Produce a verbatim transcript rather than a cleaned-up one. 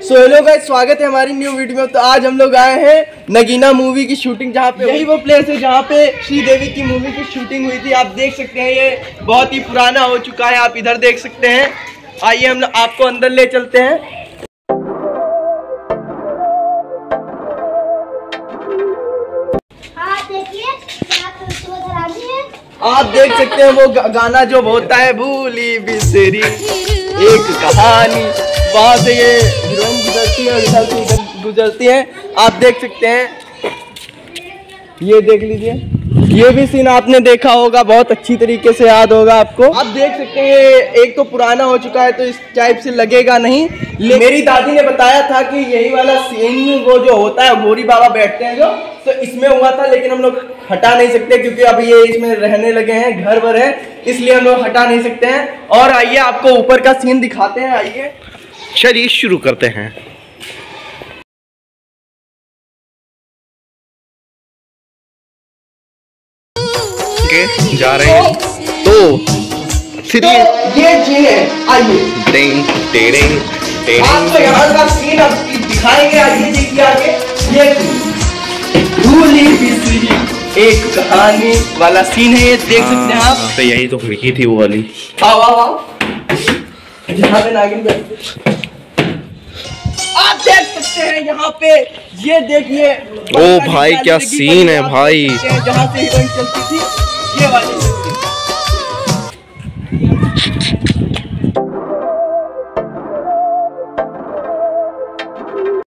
So hello guys, स्वागत है हमारी न्यू वीडियो में। तो आज हम लोग आए हैं नगीना मूवी की शूटिंग, जहाँ पे यही वो प्लेस है जहाँ पे श्रीदेवी की मूवी की शूटिंग हुई थी। आप देख सकते हैं ये बहुत ही पुराना हो चुका है, आप इधर देख सकते हैं। आइए हम आपको अंदर ले चलते हैं। आप देख सकते हैं वो गाना जो होता है, भूली बिसरी एक कहानी, वहाँ से ये हीरोइन गुजरती है और इधर से इधर गुजरती है। आप देख सकते हैं, ये देख लीजिए, ये भी सीन आपने देखा होगा, बहुत अच्छी तरीके से याद होगा आपको। आप देख सकते हैं ये एक तो पुराना हो चुका है तो इस टाइप से लगेगा नहीं। मेरी दादी ने बताया था कि यही वाला सीन वो जो होता है, गोरी बाबा बैठते हैं जो, तो इसमें हुआ था, लेकिन हम लोग हटा नहीं सकते क्योंकि अब ये इसमें रहने लगे हैं, घर भर है, इसलिए हम लोग हटा नहीं सकते हैं। और आइए आपको ऊपर का सीन दिखाते हैं। आइए चलिए शुरू करते हैं। के जा रहे हैं तो फिर तो ये जी है। आइए टेंग टेंग टेंग आपको यहाँ का सीन अब दिखाएंगे। आइए देखिए आगे, ये भूली बिसरी एक कहानी वाला सीन है, ये देख सकते हैं आप। तो यही तो खिड़की थी वो वाली। आओ आओ आओ, यहाँ पे नागिन बैठे, आप देख सकते हैं यहाँ पे। ये देखिए, ओ भाई क्या सीन है भाई, जहाँ से हीरोइन चलती थी, ये वाली।